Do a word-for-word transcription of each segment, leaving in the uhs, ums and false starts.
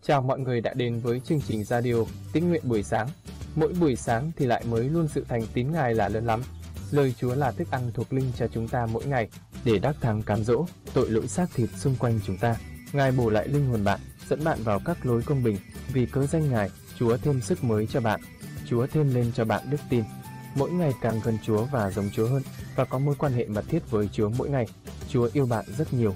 Chào mọi người đã đến với chương trình radio Tín nguyện buổi sáng. Mỗi buổi sáng thì lại mới luôn sự thành tín Ngài là lớn lắm. Lời Chúa là thức ăn thuộc linh cho chúng ta mỗi ngày để đắc thắng cám dỗ tội lỗi xác thịt xung quanh chúng ta. Ngài bổ lại linh hồn bạn, dẫn bạn vào các lối công bình. Vì cớ danh Ngài, Chúa thêm sức mới cho bạn. Chúa thêm lên cho bạn đức tin. Mỗi ngày càng gần Chúa và giống Chúa hơn, và có mối quan hệ mật thiết với Chúa mỗi ngày. Chúa yêu bạn rất nhiều.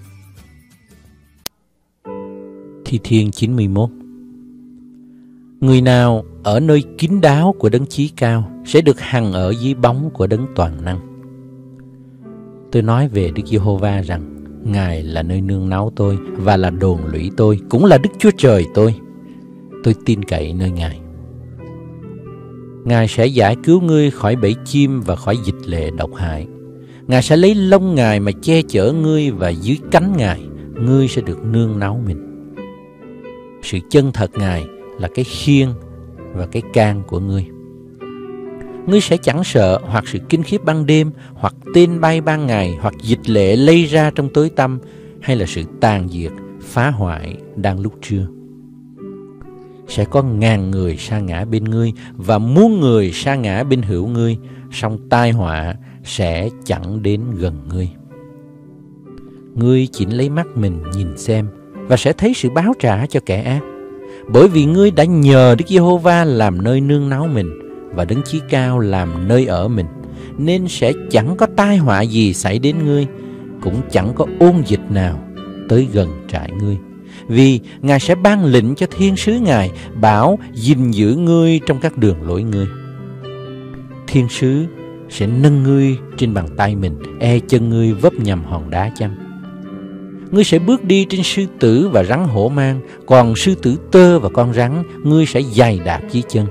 Thi Thiên chín mươi mốt. Người nào ở nơi kín đáo của Đấng Chí Cao sẽ được hằng ở dưới bóng của Đấng Toàn Năng. Tôi nói về Đức Giê-hô-va rằng Ngài là nơi nương náu tôi và là đồn lũy tôi, cũng là Đức Chúa Trời tôi. Tôi tin cậy nơi Ngài. Ngài sẽ giải cứu ngươi khỏi bẫy chim và khỏi dịch lệ độc hại. Ngài sẽ lấy lông Ngài mà che chở ngươi, và dưới cánh Ngài ngươi sẽ được nương náu mình. Sự chân thật Ngài là cái khiên và cái can của ngươi. Ngươi sẽ chẳng sợ hoặc sự kinh khiếp ban đêm, hoặc tên bay ban ngày, hoặc dịch lệ lây ra trong tối tăm, hay là sự tàn diệt, phá hoại đang lúc trưa. Sẽ có ngàn người sa ngã bên ngươi và muôn người sa ngã bên hữu ngươi, song tai họa sẽ chẳng đến gần ngươi. Ngươi chỉ lấy mắt mình nhìn xem và sẽ thấy sự báo trả cho kẻ ác. Bởi vì ngươi đã nhờ Đức Giê-hô-va làm nơi nương náu mình và Đấng Chí Cao làm nơi ở mình, nên sẽ chẳng có tai họa gì xảy đến ngươi, cũng chẳng có ôn dịch nào tới gần trại ngươi. Vì Ngài sẽ ban lệnh cho thiên sứ Ngài bảo gìn giữ ngươi trong các đường lối ngươi. Thiên sứ sẽ nâng ngươi trên bàn tay mình, e chân ngươi vấp nhầm hòn đá chăng. Ngươi sẽ bước đi trên sư tử và rắn hổ mang, còn sư tử tơ và con rắn ngươi sẽ giày đạp dưới chân.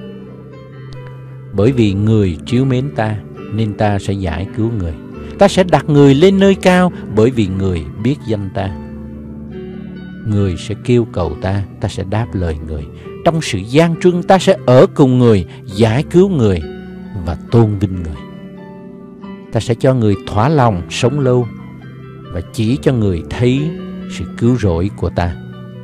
Bởi vì người trìu mến ta, nên ta sẽ giải cứu người. Ta sẽ đặt người lên nơi cao, bởi vì người biết danh ta. Người sẽ kêu cầu ta, ta sẽ đáp lời người. Trong sự gian truân ta sẽ ở cùng người, giải cứu người và tôn vinh người. Ta sẽ cho người thỏa lòng sống lâu, và chỉ cho người thấy sự cứu rỗi của ta.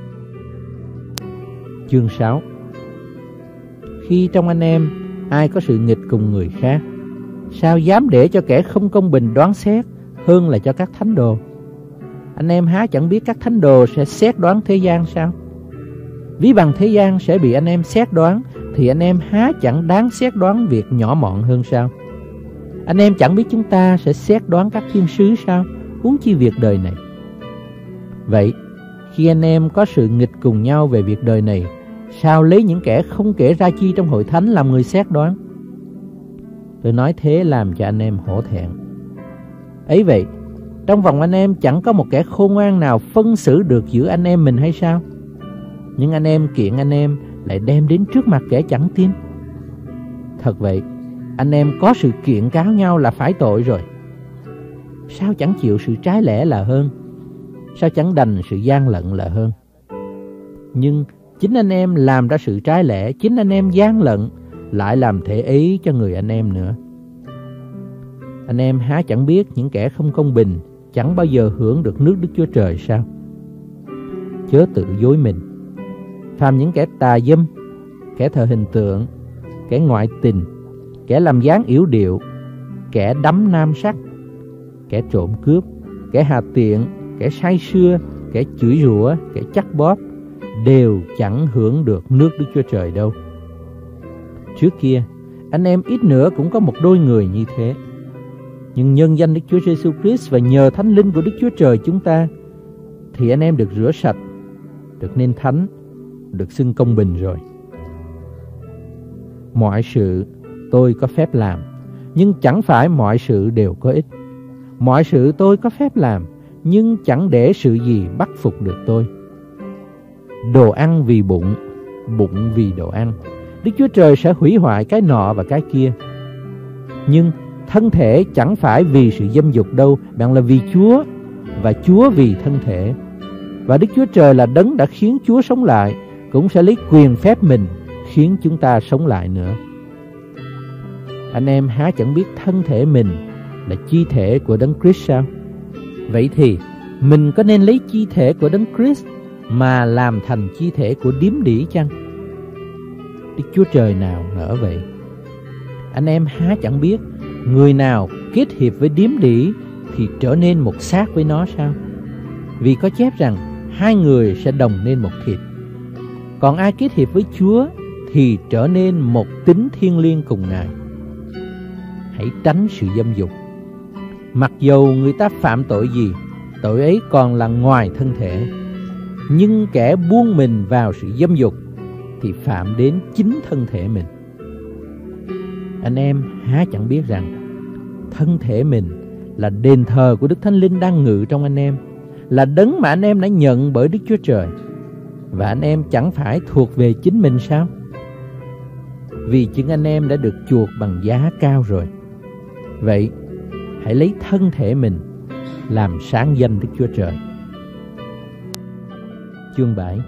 Chương sáu. Khi trong anh em ai có sự nghịch cùng người khác, sao dám để cho kẻ không công bình đoán xét hơn là cho các thánh đồ? Anh em há chẳng biết các thánh đồ sẽ xét đoán thế gian sao? Ví bằng thế gian sẽ bị anh em xét đoán, thì anh em há chẳng đáng xét đoán việc nhỏ mọn hơn sao? Anh em chẳng biết chúng ta sẽ xét đoán các thiên sứ sao? Huống chi việc đời này. Vậy khi anh em có sự nghịch cùng nhau về việc đời này, sao lấy những kẻ không kể ra chi trong hội thánh làm người xét đoán? Tôi nói thế làm cho anh em hổ thẹn. Ấy vậy, trong vòng anh em chẳng có một kẻ khôn ngoan nào phân xử được giữa anh em mình hay sao? Nhưng anh em kiện anh em lại đem đến trước mặt kẻ chẳng tin. Thật vậy, anh em có sự kiện cáo nhau là phải tội rồi. Sao chẳng chịu sự trái lẽ là hơn? Sao chẳng đành sự gian lận là hơn? Nhưng chính anh em làm ra sự trái lẽ, chính anh em gian lận, lại làm thể ý cho người anh em nữa. Anh em há chẳng biết những kẻ không công bình chẳng bao giờ hưởng được nước Đức Chúa Trời sao? Chớ tự dối mình. Phàm những kẻ tà dâm, kẻ thờ hình tượng, kẻ ngoại tình, kẻ làm dáng yểu điệu, kẻ đắm nam sắc, kẻ trộm cướp, kẻ hà tiện, kẻ say sưa, kẻ chửi rủa, kẻ chắc bóp, đều chẳng hưởng được nước Đức Chúa Trời đâu. Trước kia, anh em ít nữa cũng có một đôi người như thế. Nhưng nhân danh Đức Chúa Giêsu Christ và nhờ Thánh Linh của Đức Chúa Trời chúng ta, thì anh em được rửa sạch, được nên thánh, được xưng công bình rồi. Mọi sự tôi có phép làm, nhưng chẳng phải mọi sự đều có ích. Mọi sự tôi có phép làm, nhưng chẳng để sự gì bắt phục được tôi. Đồ ăn vì bụng, bụng vì đồ ăn. Đức Chúa Trời sẽ hủy hoại cái nọ và cái kia. Nhưng thân thể chẳng phải vì sự dâm dục đâu, bạn là vì Chúa, và Chúa vì thân thể. Và Đức Chúa Trời là đấng đã khiến Chúa sống lại, cũng sẽ lấy quyền phép mình khiến chúng ta sống lại nữa. Anh em há chẳng biết thân thể mình là chi thể của Đấng Christ sao? Vậy thì mình có nên lấy chi thể của Đấng Christ mà làm thành chi thể của điếm đỉ chăng? Đức Chúa Trời nào nỡ vậy? Anh em há chẳng biết người nào kết hiệp với điếm đỉ thì trở nên một xác với nó sao? Vì có chép rằng hai người sẽ đồng nên một thịt. Còn ai kết hiệp với Chúa thì trở nên một tính thiêng liêng cùng Ngài. Hãy tránh sự dâm dục. Mặc dầu người ta phạm tội gì, tội ấy còn là ngoài thân thể. Nhưng kẻ buông mình vào sự dâm dục thì phạm đến chính thân thể mình. Anh em há chẳng biết rằng thân thể mình là đền thờ của Đức Thánh Linh đang ngự trong anh em, là đấng mà anh em đã nhận bởi Đức Chúa Trời, và anh em chẳng phải thuộc về chính mình sao? Vì chính anh em đã được chuộc bằng giá cao rồi. Vậy hãy lấy thân thể mình làm sáng danh Đức Chúa Trời. Chương bảy.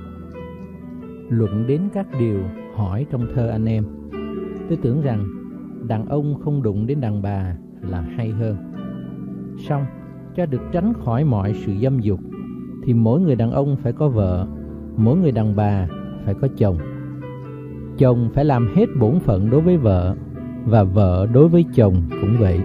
Luận đến các điều hỏi trong thơ anh em. Tôi tưởng rằng đàn ông không đụng đến đàn bà là hay hơn. Song cho được tránh khỏi mọi sự dâm dục thì mỗi người đàn ông phải có vợ, mỗi người đàn bà phải có chồng. Chồng phải làm hết bổn phận đối với vợ, và vợ đối với chồng cũng vậy.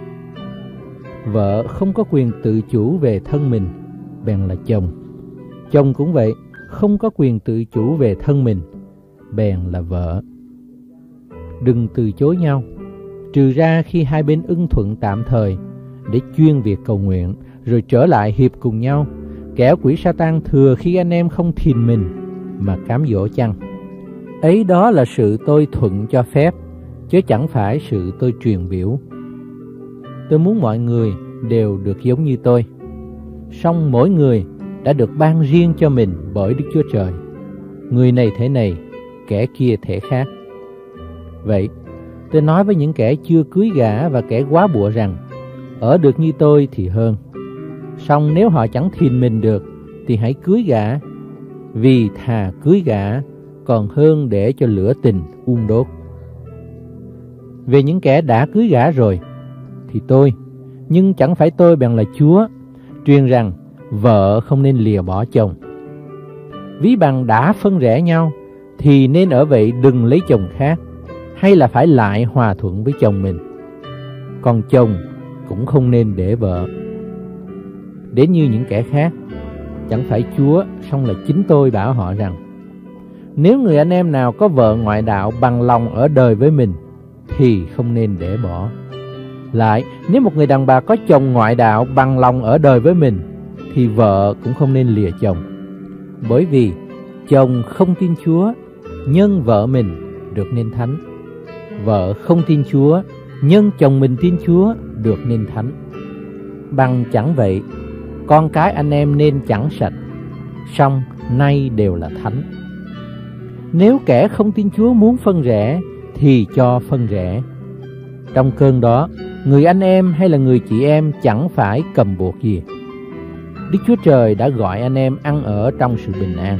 Vợ không có quyền tự chủ về thân mình, bèn là chồng. Chồng cũng vậy, không có quyền tự chủ về thân mình, bèn là vợ. Đừng từ chối nhau, trừ ra khi hai bên ưng thuận tạm thời để chuyên việc cầu nguyện, rồi trở lại hiệp cùng nhau. Kẻo quỷ Sa-tan thừa khi anh em không thìn mình mà cám dỗ chăng. Ấy đó là sự tôi thuận cho phép, chứ chẳng phải sự tôi truyền biểu. Tôi muốn mọi người đều được giống như tôi. Song mỗi người đã được ban riêng cho mình bởi Đức Chúa Trời. Người này thể này, kẻ kia thể khác. Vậy, tôi nói với những kẻ chưa cưới gả và kẻ quá bụa rằng, ở được như tôi thì hơn. Song nếu họ chẳng thìn mình được, thì hãy cưới gả, vì thà cưới gả còn hơn để cho lửa tình um đốt. Về những kẻ đã cưới gả rồi, thì tôi, nhưng chẳng phải tôi bèn là Chúa, truyền rằng vợ không nên lìa bỏ chồng. Ví bằng đã phân rẽ nhau, thì nên ở vậy đừng lấy chồng khác, hay là phải lại hòa thuận với chồng mình. Còn chồng cũng không nên để vợ. Đến như những kẻ khác, chẳng phải Chúa, song là chính tôi bảo họ rằng, nếu người anh em nào có vợ ngoại đạo bằng lòng ở đời với mình, thì không nên để bỏ. Lại, nếu một người đàn bà có chồng ngoại đạo bằng lòng ở đời với mình, thì vợ cũng không nên lìa chồng. Bởi vì chồng không tin Chúa, nhân vợ mình được nên thánh. Vợ không tin Chúa, nhân chồng mình tin Chúa được nên thánh. Bằng chẳng vậy, con cái anh em nên chẳng sạch, song nay đều là thánh. Nếu kẻ không tin Chúa muốn phân rẽ, thì cho phân rẽ. Trong cơn đó, người anh em hay là người chị em chẳng phải cầm buộc gì. Đức Chúa Trời đã gọi anh em ăn ở trong sự bình an.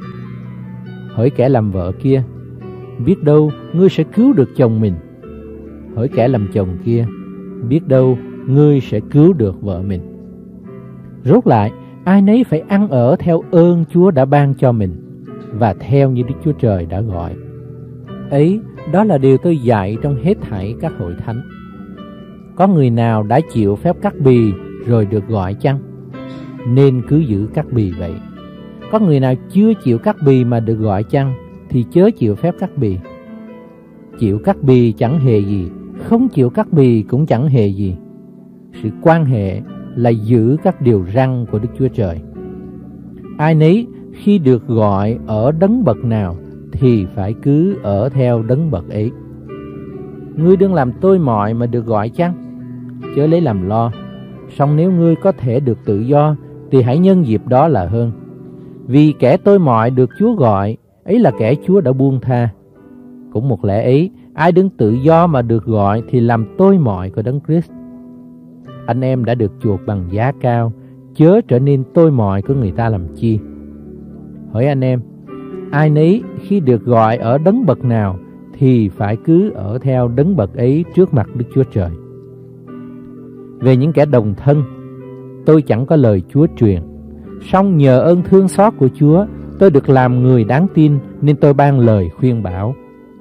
Hỡi kẻ làm vợ kia, biết đâu ngươi sẽ cứu được chồng mình. Hỡi kẻ làm chồng kia, biết đâu ngươi sẽ cứu được vợ mình. Rốt lại, ai nấy phải ăn ở theo ơn Chúa đã ban cho mình, và theo như Đức Chúa Trời đã gọi. Ấy, đó là điều tôi dạy trong hết thảy các hội thánh. Có người nào đã chịu phép cắt bì rồi được gọi chăng? Nên cứ giữ cắt bì vậy. Có người nào chưa chịu cắt bì mà được gọi chăng? Thì chớ chịu phép cắt bì. Chịu cắt bì chẳng hề gì, không chịu cắt bì cũng chẳng hề gì. Sự quan hệ là giữ các điều răn của Đức Chúa Trời. Ai nấy khi được gọi ở đấng bậc nào thì phải cứ ở theo đấng bậc ấy. Ngươi đừng làm tôi mọi mà được gọi chăng? Chớ lấy làm lo. Song nếu ngươi có thể được tự do, thì hãy nhân dịp đó là hơn. Vì kẻ tôi mọi được Chúa gọi, ấy là kẻ Chúa đã buông tha. Cũng một lẽ ấy, ai đứng tự do mà được gọi thì làm tôi mọi của Đấng Christ. Anh em đã được chuộc bằng giá cao, chớ trở nên tôi mọi của người ta làm chi. Hỏi anh em, ai nấy khi được gọi ở đấng bậc nào thì phải cứ ở theo đấng bậc ấy trước mặt Đức Chúa Trời. Về những kẻ đồng thân, tôi chẳng có lời Chúa truyền, song nhờ ơn thương xót của Chúa, tôi được làm người đáng tin nên tôi ban lời khuyên bảo.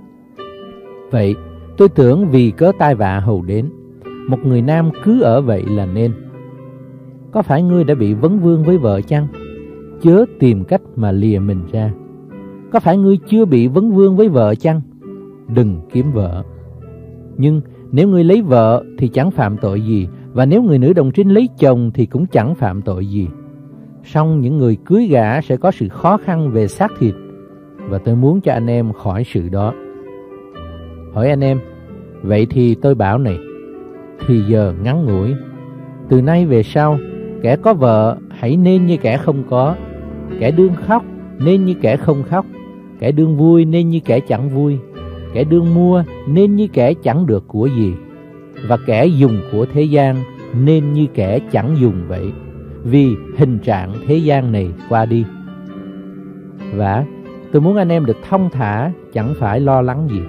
Vậy tôi tưởng vì cớ tai vạ hầu đến, một người nam cứ ở vậy là nên. Có phải ngươi đã bị vấn vương với vợ chăng? Chớ tìm cách mà lìa mình ra. Có phải ngươi chưa bị vấn vương với vợ chăng? Đừng kiếm vợ. Nhưng nếu ngươi lấy vợ thì chẳng phạm tội gì, và nếu người nữ đồng trinh lấy chồng thì cũng chẳng phạm tội gì. Song những người cưới gả sẽ có sự khó khăn về xác thịt, và tôi muốn cho anh em khỏi sự đó. Hỏi anh em, vậy thì tôi bảo này, thì giờ ngắn ngủi, từ nay về sau, kẻ có vợ hãy nên như kẻ không có, kẻ đương khóc nên như kẻ không khóc, kẻ đương vui nên như kẻ chẳng vui, kẻ đương mua nên như kẻ chẳng được của gì, và kẻ dùng của thế gian nên như kẻ chẳng dùng vậy, vì hình trạng thế gian này qua đi. Và tôi muốn anh em được thông thả, chẳng phải lo lắng gì.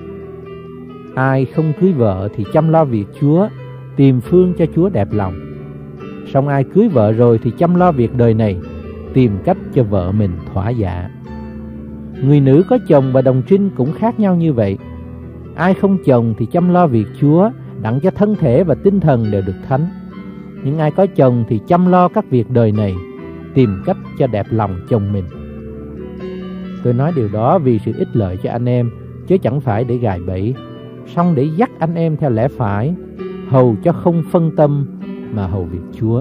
Ai không cưới vợ thì chăm lo việc Chúa, tìm phương cho Chúa đẹp lòng. Song ai cưới vợ rồi thì chăm lo việc đời này, tìm cách cho vợ mình thỏa dạ. Người nữ có chồng và đồng trinh cũng khác nhau như vậy. Ai không chồng thì chăm lo việc Chúa, đặng cho thân thể và tinh thần đều được thánh. Nhưng ai có chồng thì chăm lo các việc đời này, tìm cách cho đẹp lòng chồng mình. Tôi nói điều đó vì sự ích lợi cho anh em, chứ chẳng phải để gài bẫy, song để dắt anh em theo lẽ phải, hầu cho không phân tâm mà hầu việc Chúa.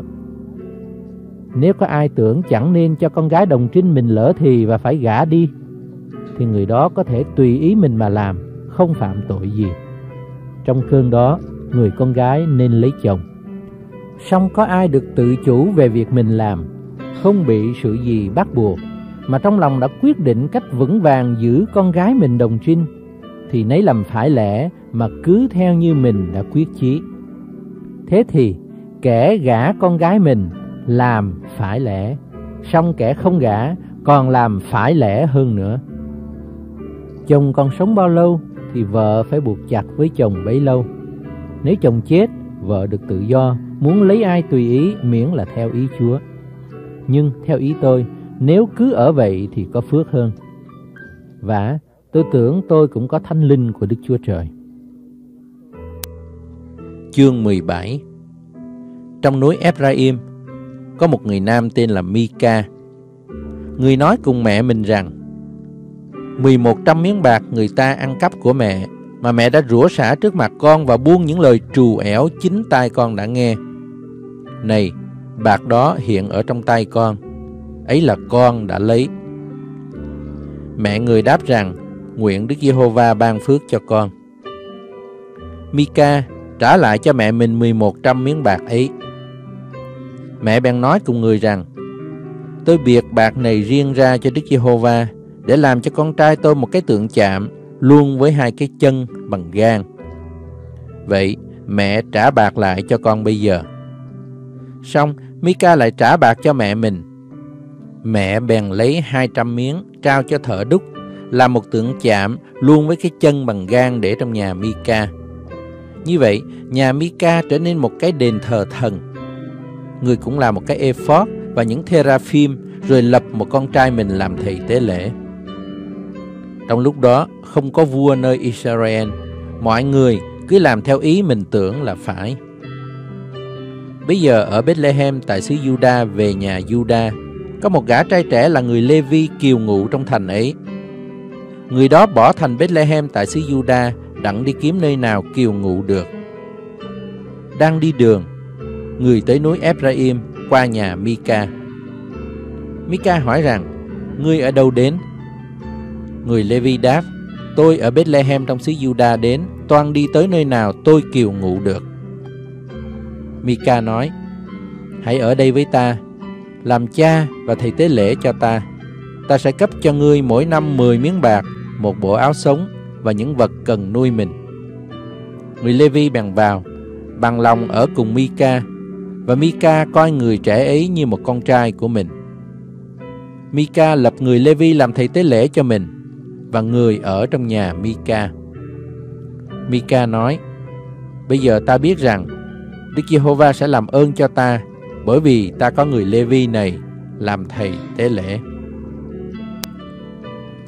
Nếu có ai tưởng chẳng nên cho con gái đồng trinh mình lỡ thì và phải gả đi, thì người đó có thể tùy ý mình mà làm, không phạm tội gì. Trong cơn đó, người con gái nên lấy chồng. Song có ai được tự chủ về việc mình làm, không bị sự gì bắt buộc, mà trong lòng đã quyết định cách vững vàng giữ con gái mình đồng trinh, thì nấy làm phải lẽ mà cứ theo như mình đã quyết chí. Thế thì kẻ gả con gái mình làm phải lẽ, song kẻ không gả còn làm phải lẽ hơn nữa. Chồng còn sống bao lâu thì vợ phải buộc chặt với chồng bấy lâu. Nếu chồng chết, vợ được tự do, muốn lấy ai tùy ý, miễn là theo ý Chúa. Nhưng theo ý tôi, nếu cứ ở vậy thì có phước hơn. Và tôi tưởng tôi cũng có thánh linh của Đức Chúa Trời. Chương mười bảy. Trong núi Ephraim có một người nam tên là Mika. Người nói cùng mẹ mình rằng: mười một trăm miếng bạc người ta ăn cắp của mẹ, mà mẹ đã rủa xả trước mặt con và buông những lời trù ẻo chính tai con đã nghe. Này, bạc đó hiện ở trong tay con, ấy là con đã lấy. Mẹ người đáp rằng: nguyện Đức Giê-hô-va ban phước cho con. Mika trả lại cho mẹ mình mười một trăm miếng bạc ấy. Mẹ bèn nói cùng người rằng: tôi biệt bạc này riêng ra cho Đức Giê-hô-va, để làm cho con trai tôi một cái tượng chạm, luôn với hai cái chân bằng gan. Vậy mẹ trả bạc lại cho con bây giờ. Xong Mika lại trả bạc cho mẹ mình. Mẹ bèn lấy hai trăm miếng trao cho thợ đúc, làm một tượng chạm luôn với cái chân bằng gan để trong nhà Mika. Như vậy nhà Mika trở nên một cái đền thờ thần. Người cũng làm một cái ephod và những teraphim, rồi lập một con trai mình làm thầy tế lễ. Trong lúc đó không có vua nơi Israel, mọi người cứ làm theo ý mình tưởng là phải. Bây giờ ở Bethlehem tại xứ Juda về nhà Juda, có một gã trai trẻ là người Lê-vi kiều ngụ trong thành ấy. Người đó bỏ thành Bethlehem tại xứ Juda, đặng đi kiếm nơi nào kiều ngụ được. Đang đi đường, người tới núi Ephraim qua nhà Mika. Mika hỏi rằng: ngươi ở đâu đến? Người Lê-vi đáp: tôi ở Bethlehem trong xứ Juda đến, toan đi tới nơi nào tôi kiều ngụ được. Mika nói: hãy ở đây với ta, làm cha và thầy tế lễ cho ta. Ta sẽ cấp cho ngươi mỗi năm mười miếng bạc, một bộ áo sống và những vật cần nuôi mình. Người Lê-vi bèn vào, bằng lòng ở cùng Mika, và Mika coi người trẻ ấy như một con trai của mình. Mika lập người Lê-vi làm thầy tế lễ cho mình, và người ở trong nhà Mika. Mika nói: bây giờ ta biết rằng Đức Giê-hô-va sẽ làm ơn cho ta, bởi vì ta có người Lê-vi này làm thầy tế lễ.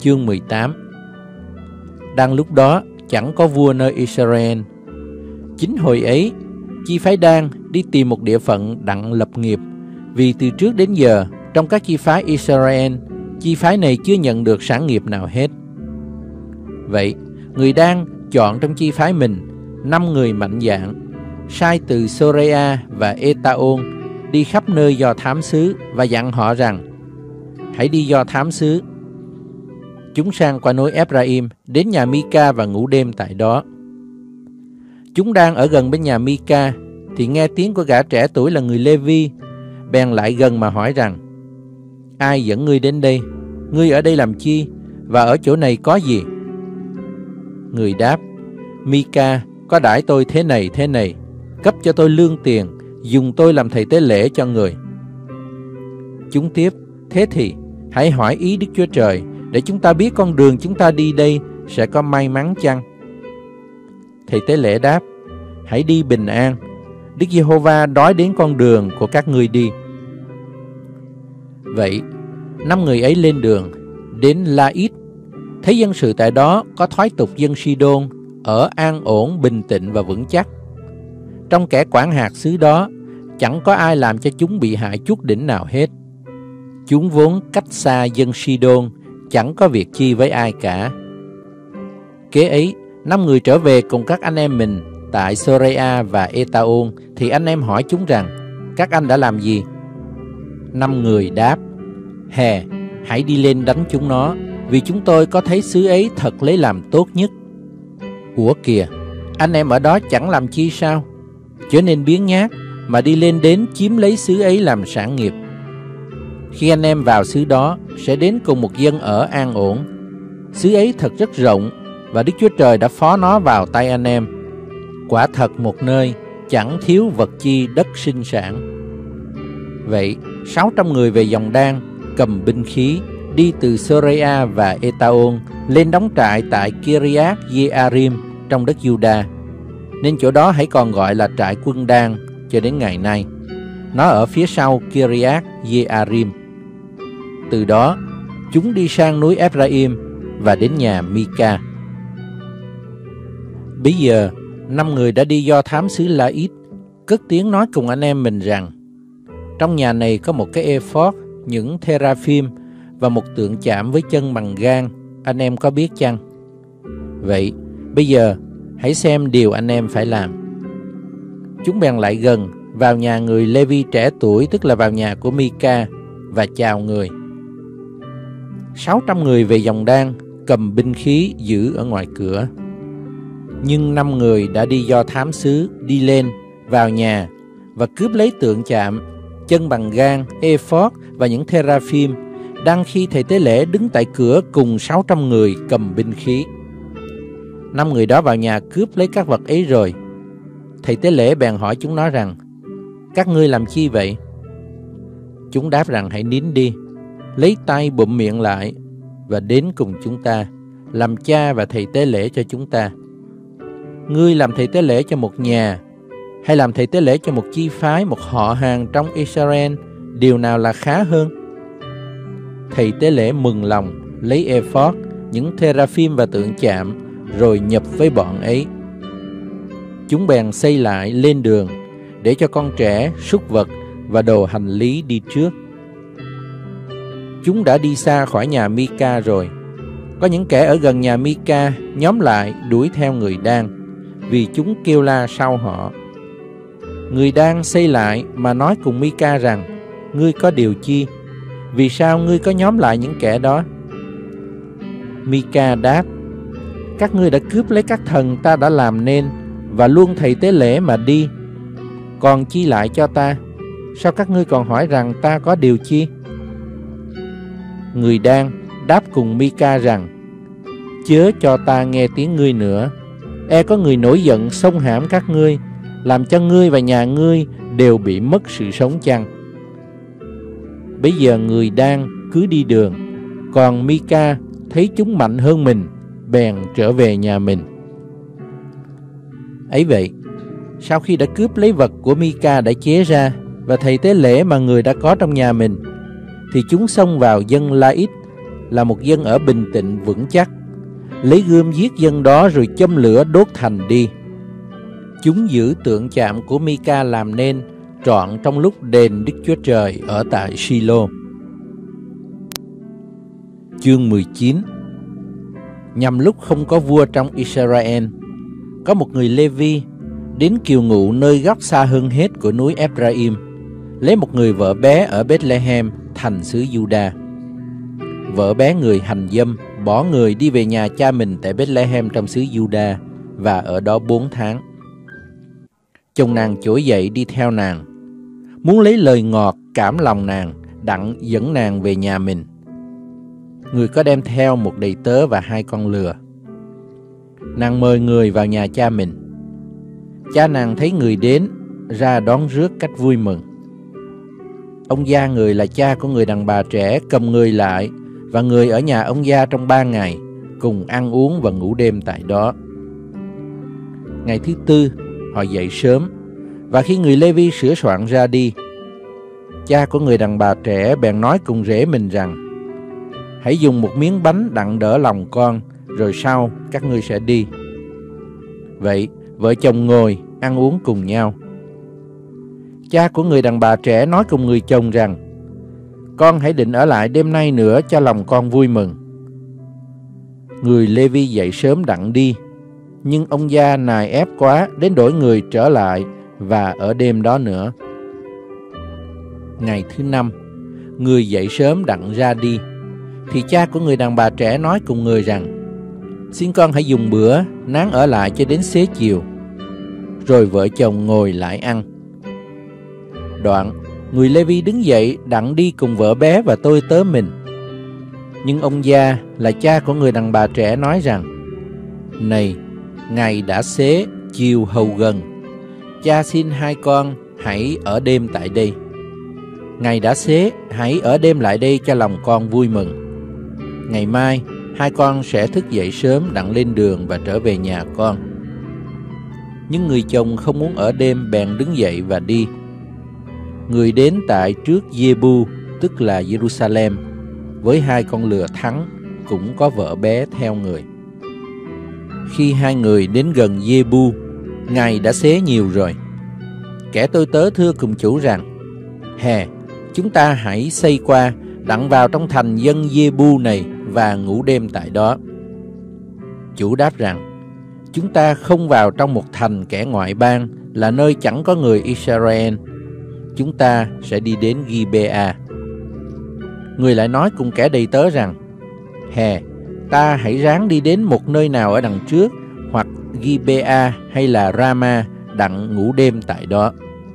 chương mười tám. Đang lúc đó chẳng có vua nơi Israel. Chính hồi ấy, chi phái Dan đi tìm một địa phận đặng lập nghiệp, vì từ trước đến giờ trong các chi phái Israel, chi phái này chưa nhận được sản nghiệp nào hết. Vậy, người Dan chọn trong chi phái mình năm người mạnh dạn, sai từ Sorea và Etaon đi khắp nơi do thám xứ và dặn họ rằng: hãy đi do thám xứ. Chúng sang qua núi Ephraim đến nhà Mika và ngủ đêm tại đó. Chúng đang ở gần bên nhà Mika thì nghe tiếng của gã trẻ tuổi là người Lê-vi, bèn lại gần mà hỏi rằng: ai dẫn ngươi đến đây? Ngươi ở đây làm chi? Và ở chỗ này có gì? Người đáp: Mika có đãi tôi thế này thế này, cấp cho tôi lương tiền, dùng tôi làm thầy tế lễ cho người. Chúng tiếp: thế thì hãy hỏi ý Đức Chúa Trời, để chúng ta biết con đường chúng ta đi đây sẽ có may mắn chăng? Thầy tế lễ đáp: hãy đi bình an, Đức Giê-hô-va đói đến con đường của các ngươi đi. Vậy, năm người ấy lên đường, đến La-ít, thấy dân sự tại đó có thoái tục dân Si-đôn, ở an ổn, bình tĩnh và vững chắc. Trong kẻ quản hạt xứ đó, chẳng có ai làm cho chúng bị hại chút đỉnh nào hết. Chúng vốn cách xa dân Si-đôn, chẳng có việc chi với ai cả. Kế ấy, năm người trở về cùng các anh em mình tại Sorea và Etaon, thì anh em hỏi chúng rằng: các anh đã làm gì? Năm người đáp: hè, hãy đi lên đánh chúng nó, vì chúng tôi có thấy xứ ấy thật lấy làm tốt nhất. Ủa kìa, anh em ở đó chẳng làm chi sao? Chớ nên biếng nhác mà đi lên đến chiếm lấy xứ ấy làm sản nghiệp. Khi anh em vào xứ đó, sẽ đến cùng một dân ở an ổn. Xứ ấy thật rất rộng, và Đức Chúa Trời đã phó nó vào tay anh em. Quả thật một nơi chẳng thiếu vật chi đất sinh sản. Vậy, sáu trăm người về dòng Dan, cầm binh khí, đi từ Sorea và Etaon lên đóng trại tại Kiriath Jearim trong đất Juda, nên chỗ đó hãy còn gọi là trại quân Dan cho đến ngày nay. Nó ở phía sau Kiriath Jearim. Từ đó, chúng đi sang núi Ephraim và đến nhà Mika. Bây giờ, năm người đã đi do thám xứ La-ít, cất tiếng nói cùng anh em mình rằng: trong nhà này có một cái ephod, những teraphim và một tượng chạm với chân bằng gang, anh em có biết chăng? Vậy, bây giờ, hãy xem điều anh em phải làm. Chúng bèn lại gần, vào nhà người Lê-vi trẻ tuổi, tức là vào nhà của Mika, và chào người. Sáu trăm người về dòng Dan, cầm binh khí giữ ở ngoài cửa. Nhưng năm người đã đi do thám xứ đi lên, vào nhà, và cướp lấy tượng chạm, chân bằng gang, ephod và những teraphim, đang khi thầy tế lễ đứng tại cửa cùng sáu trăm người cầm binh khí. Năm người đó vào nhà cướp lấy các vật ấy rồi. Thầy tế lễ bèn hỏi chúng nó rằng: các ngươi làm chi vậy? Chúng đáp rằng: hãy nín đi, lấy tay bụm miệng lại, và đến cùng chúng ta, làm cha và thầy tế lễ cho chúng ta. Ngươi làm thầy tế lễ cho một nhà, hay làm thầy tế lễ cho một chi phái, một họ hàng trong Israel, điều nào là khá hơn? Thầy tế lễ mừng lòng, lấy ephod, những teraphim và tượng chạm, rồi nhập với bọn ấy. Chúng bèn xây lại lên đường, để cho con trẻ, súc vật và đồ hành lý đi trước. Chúng đã đi xa khỏi nhà Mika rồi. Có những kẻ ở gần nhà Mika nhóm lại đuổi theo người Dan, vì chúng kêu la sau họ. Người Dan xây lại mà nói cùng Mika rằng: ngươi có điều chi? Vì sao ngươi có nhóm lại những kẻ đó? Mika đáp: các ngươi đã cướp lấy các thần ta đã làm nên, và luôn thầy tế lễ mà đi. Còn chi lại cho ta? Sao các ngươi còn hỏi rằng ta có điều chi? Người Dan đáp cùng Mika rằng: chớ cho ta nghe tiếng ngươi nữa, e có người nổi giận xông hãm các ngươi, làm cho ngươi và nhà ngươi đều bị mất sự sống chăng? Bây giờ người Dan cứ đi đường, còn Mika thấy chúng mạnh hơn mình, bèn trở về nhà mình. Ấy vậy, sau khi đã cướp lấy vật của Mika đã chế ra và thầy tế lễ mà người đã có trong nhà mình, thì chúng xông vào dân La-ít, là một dân ở bình tĩnh vững chắc, lấy gươm giết dân đó rồi châm lửa đốt thành đi. Chúng giữ tượng chạm của Mi-ca làm nên trọn trong lúc đền Đức Chúa Trời ở tại Silo. Chương mười chín. Nhằm lúc không có vua trong Israel, có một người Lê-vi đến kiều ngụ nơi góc xa hơn hết của núi Ephraim, lấy một người vợ bé ở Bethlehem, thành xứ Juda. Vợ bé người hành dâm, bỏ người đi về nhà cha mình tại Bethlehem trong xứ Juda, và ở đó bốn tháng. Chồng nàng trỗi dậy đi theo nàng, muốn lấy lời ngọt cảm lòng nàng, đặng dẫn nàng về nhà mình. Người có đem theo một đầy tớ và hai con lừa. Nàng mời người vào nhà cha mình. Cha nàng thấy người đến, ra đón rước cách vui mừng. Ông gia người là cha của người đàn bà trẻ cầm người lại, và người ở nhà ông gia trong ba ngày, cùng ăn uống và ngủ đêm tại đó. Ngày thứ tư, họ dậy sớm, và khi người Lê-vi sửa soạn ra đi, cha của người đàn bà trẻ bèn nói cùng rể mình rằng: hãy dùng một miếng bánh đặng đỡ lòng con, rồi sau các ngươi sẽ đi. Vậy vợ chồng ngồi ăn uống cùng nhau. Cha của người đàn bà trẻ nói cùng người chồng rằng: con hãy định ở lại đêm nay nữa cho lòng con vui mừng. Người Lê-vi dậy sớm đặng đi, nhưng ông gia nài ép quá đến đổi người trở lại và ở đêm đó nữa. Ngày thứ năm, người dậy sớm đặng ra đi, thì cha của người đàn bà trẻ nói cùng người rằng: xin con hãy dùng bữa, nán ở lại cho đến xế chiều. Rồi vợ chồng ngồi lại ăn. Đoạn, người Lê-vi đứng dậy đặng đi cùng vợ bé và tôi tớ mình. Nhưng ông gia là cha của người đàn bà trẻ nói rằng: này, ngày đã xế, chiều hầu gần, cha xin hai con hãy ở đêm tại đây. Ngày đã xế, hãy ở đêm lại đây cho lòng con vui mừng. Ngày mai, hai con sẽ thức dậy sớm đặng lên đường và trở về nhà con. Nhưng người chồng không muốn ở đêm bèn đứng dậy và đi. Người đến tại trước Giê-bu, tức là Jerusalem, với hai con lừa thắng, cũng có vợ bé theo người. Khi hai người đến gần Giê-bu, ngày đã xế nhiều rồi. Kẻ tôi tớ thưa cùng chủ rằng: hè, chúng ta hãy xây qua, đặng vào trong thành dân Giê-bu này và ngủ đêm tại đó. Chủ đáp rằng: chúng ta không vào trong một thành kẻ ngoại bang, là nơi chẳng có người Israel. Chúng ta sẽ đi đến Ghi-bê-a. Người lại nói cùng kẻ đầy tớ rằng: hè, ta hãy ráng đi đến một nơi nào ở đằng trước, hoặc Ghi-bê-a hay là Rama, đặng ngủ đêm tại đó.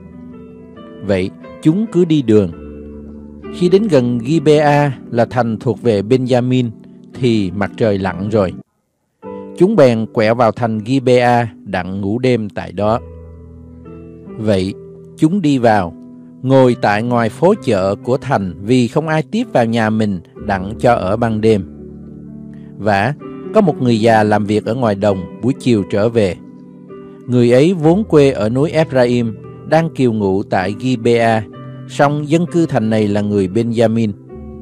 Vậy chúng cứ đi đường. Khi đến gần Ghi-bê-a là thành thuộc về Ben-gia-min, thì mặt trời lặn rồi. Chúng bèn quẹo vào thành Ghi-bê-a đặng ngủ đêm tại đó. Vậy chúng đi vào, ngồi tại ngoài phố chợ của thành, vì không ai tiếp vào nhà mình đặng cho ở ban đêm. Vả, có một người già làm việc ở ngoài đồng, buổi chiều trở về. Người ấy vốn quê ở núi Ephraim, đang kiều ngụ tại Ghi-bê-a, song dân cư thành này là người Ben-gia-min.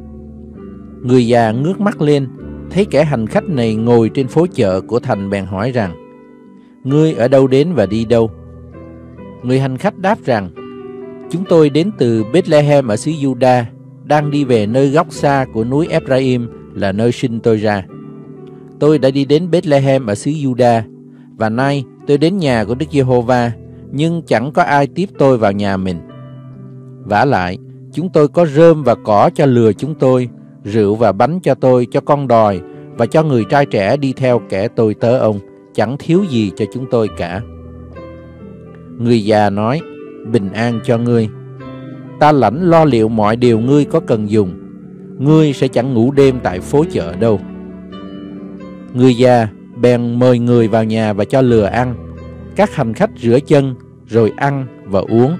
Người già ngước mắt lên, thấy kẻ hành khách này ngồi trên phố chợ của thành, bèn hỏi rằng: ngươi ở đâu đến và đi đâu? Người hành khách đáp rằng: chúng tôi đến từ Bethlehem ở xứ Juda, đang đi về nơi góc xa của núi Ephraim, là nơi sinh tôi ra. Tôi đã đi đến Bethlehem ở xứ Juda, và nay tôi đến nhà của Đức Giê-hô-va, nhưng chẳng có ai tiếp tôi vào nhà mình. Vả lại, chúng tôi có rơm và cỏ cho lừa chúng tôi, rượu và bánh cho tôi, cho con đòi, và cho người trai trẻ đi theo kẻ tôi tớ ông, chẳng thiếu gì cho chúng tôi cả. Người già nói: bình an cho ngươi. Ta lãnh lo liệu mọi điều ngươi có cần dùng. Ngươi sẽ chẳng ngủ đêm tại phố chợ đâu. Người già bèn mời người vào nhà và cho lừa ăn. Các hành khách rửa chân, rồi ăn và uống.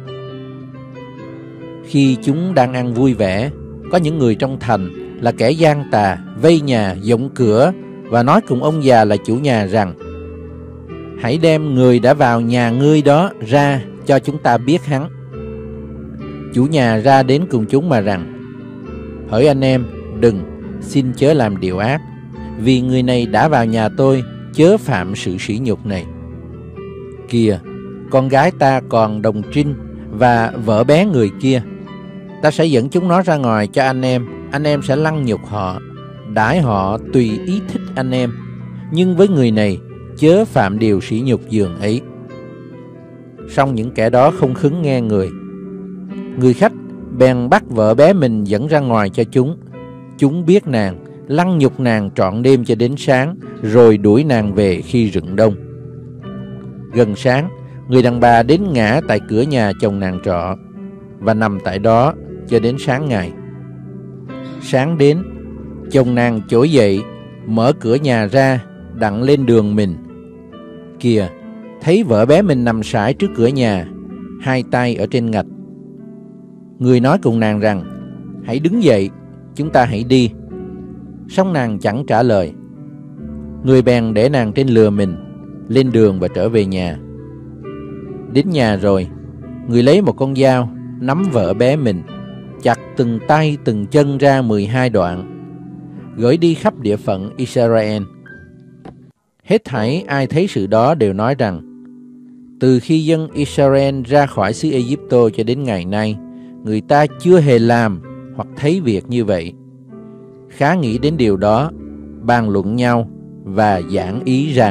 Khi chúng đang ăn vui vẻ, có những người trong thành là kẻ gian tà vây nhà giọng cửa và nói cùng ông già là chủ nhà rằng: hãy đem người đã vào nhà ngươi đó ra cho chúng ta biết hắn. Chủ nhà ra đến cùng chúng mà rằng: hỡi anh em, đừng, xin chớ làm điều ác, vì người này đã vào nhà tôi, chớ phạm sự sỉ nhục này. Kìa, con gái ta còn đồng trinh và vợ bé người kia. Ta sẽ dẫn chúng nó ra ngoài cho anh em, anh em sẽ lăng nhục họ, đãi họ tùy ý thích anh em. Nhưng với người này, chớ phạm điều sỉ nhục giường ấy. Song những kẻ đó không khứng nghe người. Người khách bèn bắt vợ bé mình dẫn ra ngoài cho chúng. Chúng biết nàng, lăng nhục nàng trọn đêm cho đến sáng, rồi đuổi nàng về khi rạng đông. Gần sáng, người đàn bà đến ngã tại cửa nhà chồng nàng trọ và nằm tại đó cho đến sáng ngày. Sáng đến, chồng nàng trỗi dậy, mở cửa nhà ra, đặng lên đường mình. Kìa, thấy vợ bé mình nằm sải trước cửa nhà, hai tay ở trên ngạch. Người nói cùng nàng rằng, hãy đứng dậy, chúng ta hãy đi. Song nàng chẳng trả lời. Người bèn để nàng trên lừa mình, lên đường và trở về nhà. Đến nhà rồi, người lấy một con dao, nắm vợ bé mình, chặt từng tay từng chân ra mười hai đoạn, gửi đi khắp địa phận Israel. Hết thảy ai thấy sự đó đều nói rằng, từ khi dân Israel ra khỏi xứ Ai-cập cho đến ngày nay, người ta chưa hề làm hoặc thấy việc như vậy. Khá nghĩ đến điều đó, bàn luận nhau và giảng ý ra.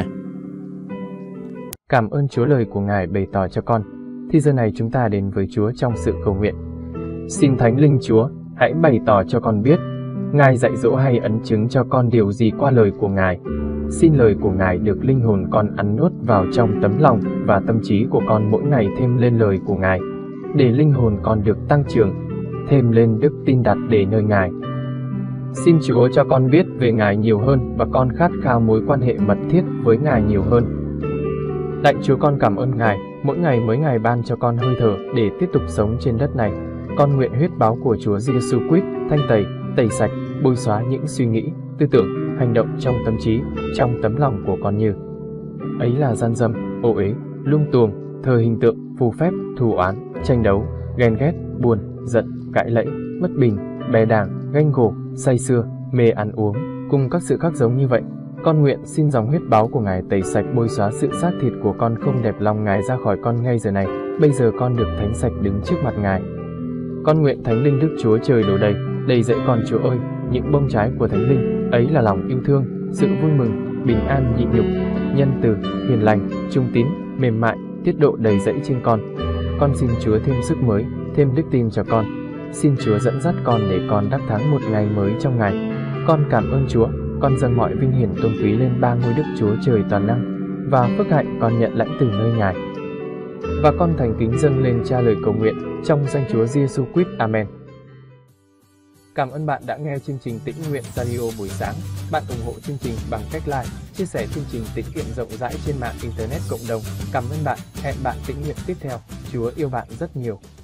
Cảm ơn Chúa lời của Ngài bày tỏ cho con. Thì giờ này chúng ta đến với Chúa trong sự cầu nguyện. Xin Thánh Linh Chúa, hãy bày tỏ cho con biết, Ngài dạy dỗ hay ấn chứng cho con điều gì qua lời của Ngài. Xin lời của Ngài được linh hồn con ăn nuốt vào trong tấm lòng và tâm trí của con mỗi ngày thêm lên lời của Ngài, để linh hồn con được tăng trưởng, thêm lên đức tin đặt để nơi Ngài. Xin Chúa cho con biết về Ngài nhiều hơn và con khát khao mối quan hệ mật thiết với Ngài nhiều hơn. Lạy Chúa, con cảm ơn Ngài, mỗi ngày mới Ngài ban cho con hơi thở để tiếp tục sống trên đất này. Con nguyện huyết báo của Chúa Giêsu Christ thanh tẩy, tẩy sạch, bôi xóa những suy nghĩ, tư tưởng, hành động trong tâm trí, trong tấm lòng của con như ấy là gian dâm, ô uế, lung tuồng, thờ hình tượng, phù phép, thù oán, tranh đấu, ghen ghét, buồn, giận, cãi lẫy, bất bình, bè đảng, ganh gổ, say sưa, mê ăn uống, cùng các sự khác giống như vậy. Con nguyện xin dòng huyết báo của Ngài tẩy sạch, bôi xóa sự xác thịt của con không đẹp lòng Ngài ra khỏi con ngay giờ này. Bây giờ con được thánh sạch đứng trước mặt Ngài. Con nguyện Thánh Linh Đức Chúa Trời đổ đầy, đầy dẫy con Chúa ơi, những bông trái của Thánh Linh, ấy là lòng yêu thương, sự vui mừng, bình an nhịn nhục, nhân từ, hiền lành, trung tín, mềm mại, tiết độ đầy dẫy trên con. Con xin Chúa thêm sức mới, thêm đức tin cho con. Xin Chúa dẫn dắt con để con đắc thắng một ngày mới trong Ngài. Con cảm ơn Chúa, con dâng mọi vinh hiển tôn quý lên ba ngôi Đức Chúa Trời toàn năng, và phước hạnh con nhận lãnh từ nơi Ngài. Và con thành kính dâng lên Cha lời cầu nguyện trong danh Chúa Giêsu Christ. Amen. Cảm ơn bạn đã nghe chương trình Tĩnh Nguyện Radio buổi sáng. Bạn ủng hộ chương trình bằng cách like, chia sẻ chương trình tĩnh nguyện rộng rãi trên mạng Internet cộng đồng. Cảm ơn bạn. Hẹn bạn tĩnh nguyện tiếp theo. Chúa yêu bạn rất nhiều.